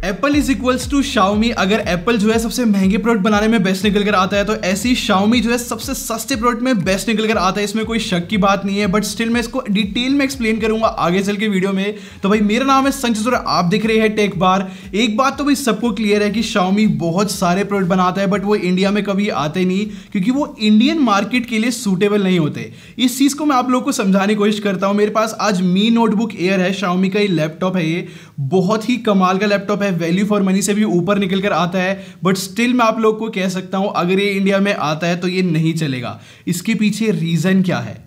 Apple is equals to Xiaomi। अगर Apple जो है सबसे महंगे प्रोडक्ट बनाने में बेस्ट निकल कर आता है तो ऐसी Xiaomi जो है सबसे सस्ते प्रोडक्ट में बेस्ट निकल कर आता है, इसमें कोई शक की बात नहीं है। बट स्टिल मैं इसको डिटेल में एक्सप्लेन करूंगा आगे चल के वीडियो में। तो भाई मेरा नाम है संचित और आप देख रहे हैं टेक बार। एक बात तो भाई सबको क्लियर है कि Xiaomi बहुत सारे प्रोडक्ट बनाता है बट वो इंडिया में कभी आते नहीं क्योंकि वो इंडियन मार्केट के लिए सूटेबल नहीं होते। इस चीज को मैं आप लोगों को समझाने की कोशिश करता हूं। मेरे पास आज मी नोटबुक एयर है, Xiaomi का ये लैपटॉप है। ये बहुत ही कमाल का लैपटॉप है, वैल्यू फॉर मनी से भी ऊपर निकल कर आता है। बट स्टिल मैं आप लोग को कह सकता हूं अगर ये इंडिया में आता है तो ये नहीं चलेगा। इसके पीछे रीजन क्या है?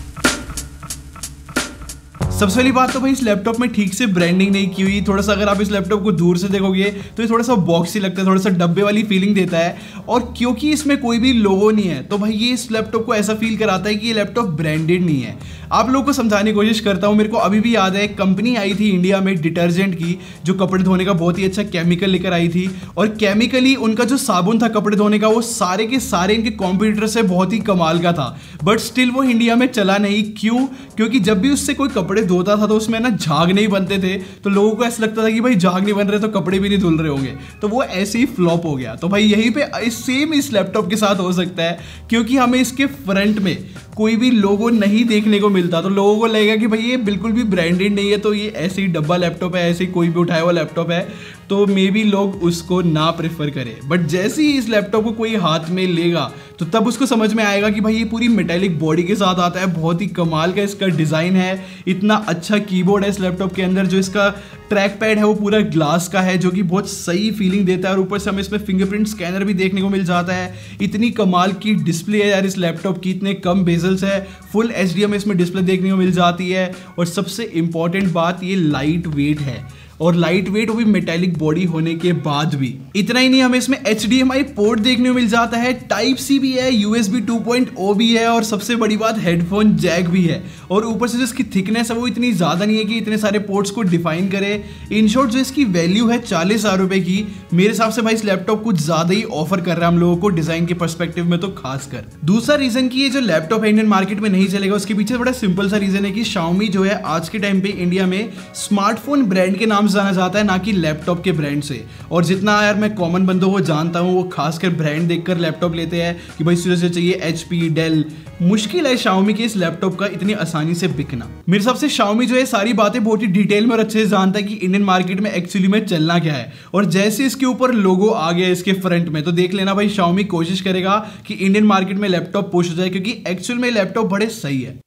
सबसे पहली बात तो भाई इस लैपटॉप में ठीक से ब्रांडिंग नहीं की हुई। थोड़ा सा अगर आप इस लैपटॉप को दूर से देखोगे तो ये थोड़ा सा बॉक्सी लगता है, थोड़ा सा डब्बे वाली फीलिंग देता है। और क्योंकि इसमें कोई भी लोगो नहीं है तो भाई ये इस लैपटॉप को ऐसा फील कराता है कि ये लैपटॉप ब्रांडेड नहीं है। आप लोगों को समझाने की कोशिश करता हूं। मेरे को अभी भी याद है एक कंपनी आई थी इंडिया में डिटर्जेंट की, जो कपड़े धोने का बहुत ही अच्छा केमिकल लेकर आई थी। और केमिकली उनका जो साबुन था कपड़े धोने का वो सारे के सारे इनके कॉम्पिटिटर से बहुत ही कमाल का था। बट स्टिल वो इंडिया में चला नहीं। क्यों? क्योंकि जब भी उससे कोई कपड़े धोता था तो उसमें ना झाग नहीं बनते थे, तो लोगों को ऐसा लगता था कि भाई झाग नहीं बन रहे तो कपड़े भी नहीं धुल रहे होंगे, तो वो ऐसे ही फ्लॉप हो गया। तो भाई यहीं पे सेम इस लैपटॉप के साथ हो सकता है क्योंकि हमें इसके फ्रंट में कोई भी लोगो नहीं देखने को मिलता, तो लोगों को लगेगा कि भाई ये बिल्कुल भी ब्रांडेड नहीं है, तो ये ऐसे ही डब्बा लैपटॉप है, ऐसे ही कोई भी उठाया हुआ लैपटॉप है, तो मे बी लोग उसको ना प्रेफर करें। बट जैसे ही इस लैपटॉप को कोई हाथ में लेगा तो तब उसको समझ में आएगा कि भाई ये पूरी मेटालिक बॉडी के साथ आता है, बहुत ही कमाल का इसका डिज़ाइन है, इतना अच्छा कीबोर्ड है इस लैपटॉप के अंदर, जो इसका ट्रैक पैड है वो पूरा ग्लास का है जो कि बहुत सही फीलिंग देता है। और ऊपर से हमें इसमें फिंगरप्रिंट स्कैनर भी देखने को मिल जाता है। इतनी कमाल की डिस्प्ले है यार इस लैपटॉप की, इतने कम बेजल्स है, फुल HDMI इसमें डिस्प्ले देखने को मिल जाती है। और सबसे इंपॉर्टेंट बात, ये लाइट वेट है, और लाइट वेट वो भी मेटालिक बॉडी होने के बाद भी। इतना ही नहीं, हमें इसमें HDMI पोर्ट देखने को मिल जाता है, टाइप सी भी है, USB 2.0 भी है, और सबसे बड़ी बात हेडफोन जैक भी है। और ऊपर से जो इसकी थिकनेस है वो इतनी ज़्यादा नहीं है कि इतने सारे पोर्ट्स को डिफाइन करे। इन शॉर्ट जो इसकी वैल्यू है 40,000 रुपये की, मेरे हिसाब से भाई इस लैपटॉप कुछ ज़्यादा ही ऑफर कर रहा है हम लोगों को डिज़ाइन के पर्सपेक्टिव में तो खासकर। दूसरा रीज़न कि ये जो लैपटॉप है इंडियन मार्केट में नहीं चलेगा, उसके पीछे बड़ा सिंपल सा रीज़न है कि Xiaomi जो है आज के टाइम पे इंडिया में स्मार्टफोन ब्रांड के नाम से जाना जाता है, ना कि लैपटॉप के ब्रांड से। और जितना यार मैं कॉमन बंदों को जानता हूँ वो खासकर ब्रांड देखकर लैपटॉप लेते हैं कि भाई सीरियसली चाहिए HP, डेल। मुश्किल है Xiaomi के इस लैपटॉप का इतनी आसानी से बिकना। मेरे हिसाब से Xiaomi जो है सारी बातें बहुत ही डिटेल में और अच्छे से जानता है कि इंडियन मार्केट में एक्चुअली में चलना क्या है। और जैसे इसके ऊपर लोगो आ गया इसके फ्रंट में, तो देख लेना भाई Xiaomi कोशिश करेगा कि इंडियन मार्केट में लैपटॉप पुश हो जाए, क्योंकि एक्चुअल में लैपटॉप बड़े सही है।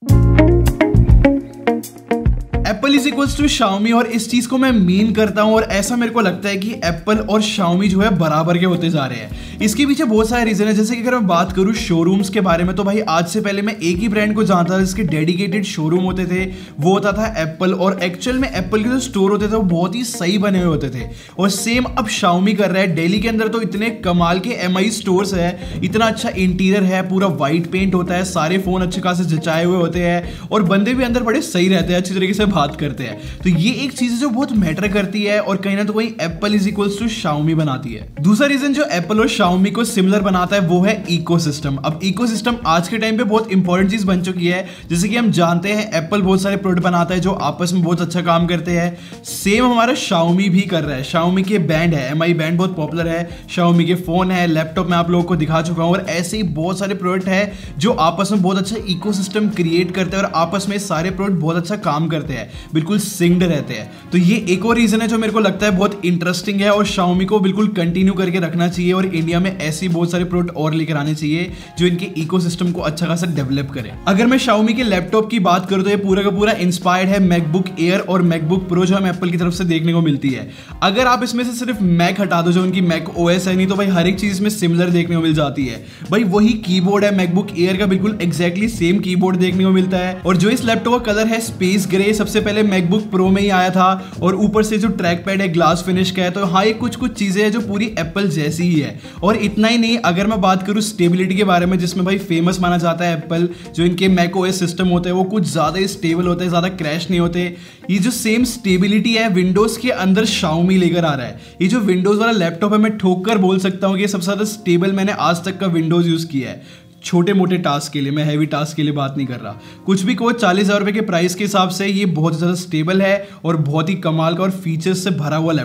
Apple is equals to Xiaomi, और इस चीज को मैं मीन करता हूं, और ऐसा मेरे को लगता है कि एप्पल और Xiaomi जो है बराबर के होते जा रहे हैं। इसके पीछे बहुत सारे रीजन है। जैसे कि अगर मैं बात करूं शोरूम्स के बारे में, तो भाई आज से पहले मैं एक ही ब्रांड को जानता था जिसके डेडिकेटेड शोरूम होते थे, वो होता था एप्पल। और एक्चुअल में एप्पल के जो स्टोर होते थे वो बहुत ही सही बने हुए होते थे। और सेम अब Xiaomi कर रहा है। दिल्ली के अंदर तो इतने कमाल के MI स्टोर्स है, इतना अच्छा इंटीरियर है, पूरा व्हाइट पेंट होता है, सारे फोन अच्छे खासे जचाए हुए होते हैं, और बंदे भी अंदर बड़े सही रहते हैं, अच्छी तरीके से बात करते हैं। तो ये एक चीज है जो बहुत मैटर करती है, और कहीं ना तो कहीं Apple is equals to Xiaomi बनाती है। दूसरा रीजन जो एप्पल और Xiaomi को सिमिलर बनाता है वो है इकोसिस्टम। अब इकोसिस्टम आज के टाइम पे बहुत इंपॉर्टेंट चीज बन चुकी है। जैसे कि हम जानते हैं एप्पल बहुत सारे प्रोडक्ट बनाता है जो आपस में बहुत अच्छा काम करते हैं, सेम हमारा Xiaomi भी कर रहा है। Xiaomi के बैंड है, MI बैंड बहुत पॉपुलर है, Xiaomi के फोन है, लैपटॉप में आप लोगों को दिखा चुका हूं, और ऐसे ही बहुत सारे प्रोडक्ट है जो आपस में बहुत अच्छा इकोसिस्टम क्रिएट करते हैं, और आपस में सारे प्रोडक्ट बहुत अच्छा काम करते हैं, बिल्कुल सिंक्ड रहते हैं। तो ये एक और रीजन है जो मेरे को लगता है बहुत इंटरेस्टिंग है, और Xiaomi को बिल्कुल कंटिन्यू करके रखना चाहिए, और इंडिया में ऐसी बहुत सारे प्रोडक्ट और लेकर आने चाहिए जो इनके इकोसिस्टम को अच्छा खासा डेवलप करें। अगर मैं Xiaomi के लैपटॉप की बात करूं तो ये पूरा का पूरा इंस्पायर्ड है मैकबुक एयर और मैकबुक प्रो जो हमें एप्पल की तरफ से देखने को मिलती है। अगर आप इसमें से सिर्फ मैक हटा दो जो उनकी मैक OS है, नहीं तो भाई हर एक चीज में सिमिलर देखने को मिल जाती है। भाई वही कीबोर्ड है मैकबुक एयर का, बिल्कुल एग्जैक्टली सेम कीबोर्ड देखने को मिलता है। और जो इस लैपटॉप का कलर है स्पेस ग्रे, सबसे पहले मैकबुक प्रो में ही आया था, और ऊपर से जो ट्रैक पैड है ग्लास फिनिश का है। तो हाँ, ये कुछ चीजें हैं जो पूरी एप्पल जैसी ही है। और इतना ही नहीं, अगर मैं बात करूं स्टेबिलिटी के बारे में, जिसमें भाई फेमस माना जाता है एप्पल, जो इनके मैक OS सिस्टम होते हैं वो कुछ ज्यादा ही स्टेबल होते हैं, ज्यादा क्रैश नहीं होते। ये जो सेम स्टेबिलिटी है विंडोज के अंदर Xiaomi लेकर आ रहा है। ये जो विंडोज वाला लैपटॉप है, मैं ठोक कर बोल सकता हूँ कि सबसे ज्यादा स्टेबल मैंने आज तक का विंडोज यूज किया है, छोटे मोटे टास्क के लिए। मैं हैवी टास्क के लिए बात नहीं कर रहा। कुछ भी कहो, 40,000 रुपए के प्राइस के हिसाब से ये बहुत ज़्यादा स्टेबल है और बहुत ही कमाल का और फीचर्स से भरा हुआ लैपटॉप है।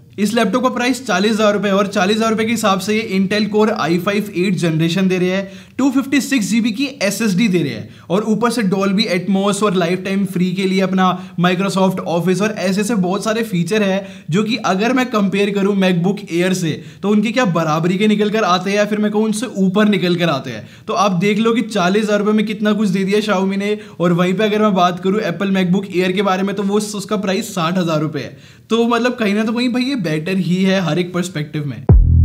इस लैपटॉप का प्राइस 40,000 रुपए और 40,000 रुपए के हिसाब से ये इंटेल कोर i5 8 जनरेशन दे रहे हैं, 256 GB की SSD दे रहे हैं और ऊपर से डॉल्बी एटमॉस और लाइफ टाइम फ्री के लिए अपना माइक्रोसॉफ्ट ऑफिस और ऐसे बहुत सारे फीचर है जो कि अगर मैं कंपेयर करूं मैकबुक एयर से तो उनके क्या बराबरी के निकल कर आते हैं या फिर मैं कहूं उनसे ऊपर निकल कर आते हैं। तो आप देख लो कि 40,000 रुपए में कितना कुछ दे दिया Xiaomi ने। और वहीं पे अगर मैं बात करूं एप्पल मैकबुक एयर के बारे में तो वो उसका प्राइस 60,000 रुपए है। तो मतलब कहीं ना तो कहीं भाई ये बेटर ही है हर एक पर्सपेक्टिव में।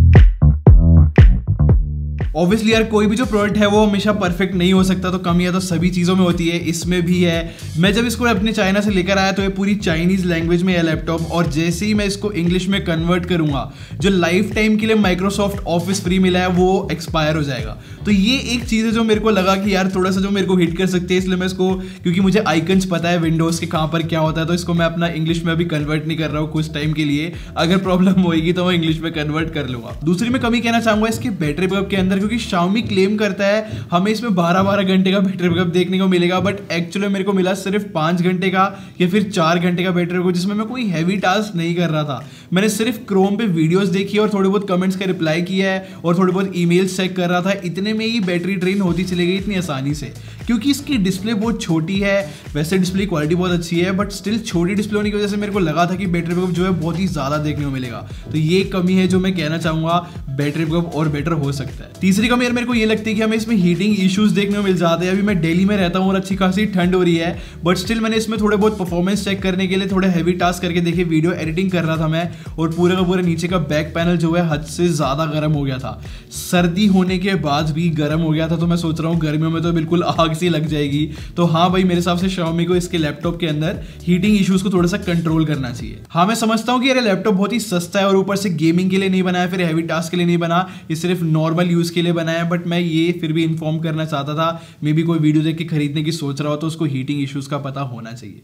ऑब्वियसली यार कोई भी जो प्रोडक्ट है वो हमेशा परफेक्ट नहीं हो सकता, तो कमियां तो सभी चीज़ों में होती है, इसमें भी है। मैं जब इसको अपने चाइना से लेकर आया तो ये पूरी चाइनीज़ लैंग्वेज में है लैपटॉप, और जैसे ही मैं इसको इंग्लिश में कन्वर्ट करूंगा जो लाइफ टाइम के लिए माइक्रोसॉफ्ट ऑफिस फ्री मिला है वो एक्सपायर हो जाएगा। तो ये एक चीज़ है जो मेरे को लगा कि यार थोड़ा सा जो मेरे को हिट कर सकती है, इसलिए मैं इसको, क्योंकि मुझे आइकन्स पता है विंडोज़ के कहाँ पर क्या होता है, तो इसको मैं अपना इंग्लिश में अभी कन्वर्ट नहीं कर रहा हूँ कुछ टाइम के लिए। अगर प्रॉब्लम होगी तो मैं इंग्लिश में कन्वर्ट कर लूँगा। दूसरी मैं कमी कहना चाहूँगा इसके बैटरी बैकअप के अंदर, क्योंकि Xiaomi क्लेम करता है हमें इसमें 12-12 घंटे का बैटरी बैकअप देखने को मिलेगा, बट एक्चुअली मेरे को मिला सिर्फ 5 घंटे का या फिर 4 घंटे का बैटरी बैकअप, जिसमें मैं कोई हैवी टास्क नहीं कर रहा था। मैंने सिर्फ क्रोम पे वीडियोस देखी और थोड़े बहुत कमेंट्स का रिप्लाई किया है और थोड़े बहुत ईमेल्स चेक कर रहा था, इतने में ही बैटरी ड्रेन होती चली गई इतनी आसानी से। क्योंकि इसकी डिस्प्ले बहुत छोटी है, वैसे डिस्प्ले क्वालिटी बहुत अच्छी है, बट स्टिल छोटी डिस्प्ले होने की वजह से मेरे को लगा था कि बैटरी बैकअप जो है बहुत ही ज़्यादा देखने को मिलेगा। तो ये कमी है जो मैं कहना चाहूँगा, बैटरी बैकअप और बेटर हो सकता है। तीसरी कमी यार मेरे को ये लगती है कि हमें इसमें हीटिंग इश्यूज देखने को मिल जाते हैं। अभी मैं दिल्ली में रहता हूँ और अच्छी खासी ठंड हो रही है, बट स्टिल मैंने इसमें थोड़े बहुत परफॉर्मेंस चेक करने के लिए थोड़े हैवी टास्क करके देखे, वीडियो एडिटिंग कर रहा था मैं, और पूरे का पूरे नीचे का बैक पैनल जो है हद से ज़्यादा गर्म हो गया था। सर्दी होने के बाद भी गर्म हो गया था, तो मैं सोच रहा हूँ गर्मियों में तो बिल्कुल आग सी लग जाएगी। तो हाँ भाई, मेरे हिसाब से Xiaomi को इसके लैपटॉप के अंदर हीटिंग इश्यूज को थोड़ा सा कंट्रोल करना चाहिए। हाँ, मैं समझता हूँ कि ये लैपटॉप बहुत ही सस्ता है और ऊपर से गेमिंग के लिए नहीं बना है, फिर हैवी टास्क के लिए नहीं बना, ये सिर्फ नॉर्मल यूज के लिए बना है। बट मैं ये फिर भी इन्फॉर्म करना चाहता था, मे बी कोई वीडियो देख के खरीदने की सोच रहा हो तो उसको हीटिंग इश्यूज का पता होना चाहिए।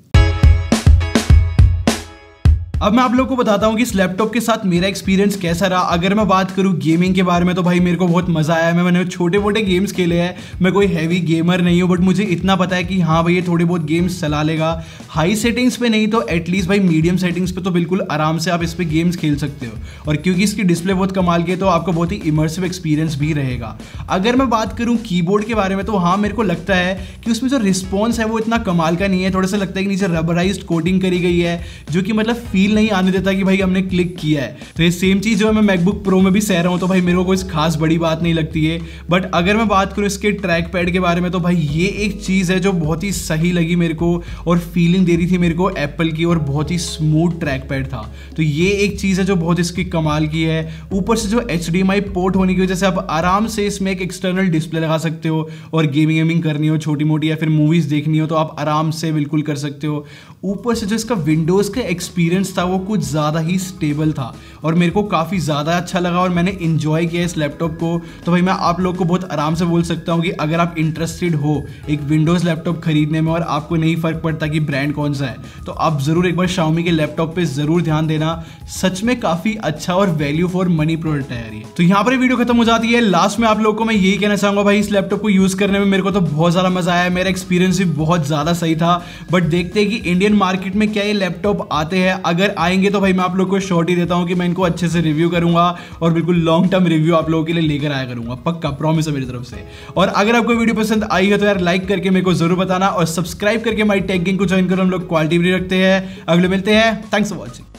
अब मैं आप लोगों को बताता हूं कि इस लैपटॉप के साथ मेरा एक्सपीरियंस कैसा रहा। अगर मैं बात करूं गेमिंग के बारे में तो भाई मेरे को बहुत मजा आया। मैंने छोटे मोटे गेम्स खेले हैं, मैं कोई हैवी गेमर नहीं हूं, बट मुझे इतना पता है कि हाँ भाई ये थोड़े बहुत गेम्स चला लेगा। हाई सेटिंग्स पे नहीं तो एटलीस्ट भाई मीडियम सेटिंग्स पे तो बिल्कुल आराम से आप इस पर गेम्स खेल सकते हो। और क्योंकि इसकी डिस्प्ले बहुत कमाल की है तो आपका बहुत ही इमर्सिव एक्सपीरियंस भी रहेगा। अगर मैं बात करूँ कीबोर्ड के बारे में तो हाँ, मेरे को लगता है कि उसमें जो रिस्पॉन्स है वो इतना कमाल का नहीं है। थोड़ा सा लगता है कि नीचे रबराइज्ड कोटिंग करी गई है, जो कि मतलब फील नहीं आने देता कि भाई हमने क्लिक किया है। तो ये सेम चीज जो है मैं मैकबुक प्रो में भी सह रहा हूं, तो भाई मेरे को कोई खास बड़ी बात नहीं लगती है। बट अगर मैं बात करूं इसके ट्रैक पैड के बारे में तो भाई ये एक चीज है जो बहुत ही सही लगी मेरे को और फीलिंग दे रही थी मेरे को एप्पल की, और बहुत ही स्मूथ ट्रैक पैड था। तो ये एक चीज है जो बहुत इसकी कमाल की है। ऊपर से जो HDMI पोर्ट होने की वजह से आप आराम से इसमें एक एक्सटर्नल डिस्प्ले लगा सकते हो, और गेमिंग करनी हो छोटी मोटी या फिर मूवीज देखनी हो तो आप आराम से बिल्कुल कर सकते हो। ऊपर से जो इसका विंडोज का एक्सपीरियंस था वो कुछ ज़्यादा ही स्टेबल था और मेरे को काफ़ी ज़्यादा अच्छा लगा और मैंने इंजॉय किया इस लैपटॉप को। तो भाई मैं आप लोग को बहुत आराम से बोल सकता हूँ कि अगर आप इंटरेस्टेड हो एक विंडोज़ लैपटॉप खरीदने में और आपको नहीं फ़र्क पड़ता कि ब्रांड कौन सा है, तो आप ज़रूर एक बार Xiaomi के लैपटॉप पे ज़रूर ध्यान देना। सच में काफ़ी अच्छा और वैल्यू फॉर मनी प्रोडक्ट है यार ये। तो यहाँ पर वीडियो खत्म हो जाती है। लास्ट में आप लोग को मैं यही कहना चाहूँगा भाई, इस लैपटॉप को यूज़ करने में मेरे को तो बहुत ज़्यादा मज़ा आया, मेरा एक्सपीरियंस भी बहुत ज़्यादा सही था। बट देखते हैं कि इंडियन मार्केट में क्या ये लैपटॉप आते हैं। अगर आएंगे तो भाई मैं आप लोग को शॉर्ट ही देता हूं कि मैं इनको अच्छे से रिव्यू करूंगा और बिल्कुल लॉन्ग टर्म रिव्यू आप लोगों के लिए लेकर आया करूंगा, पक्का प्रॉमिस है मेरी तरफ से। और अगर आपको वीडियो पसंद आई है तो यार लाइक करके मेरे को जरूर बताना और सब्सक्राइब करके हमारी टेक गैंग को ज्वाइन करो। हम लोग क्वालिटी भी रखते हैं। अगले मिलते हैं। Thanks for watching.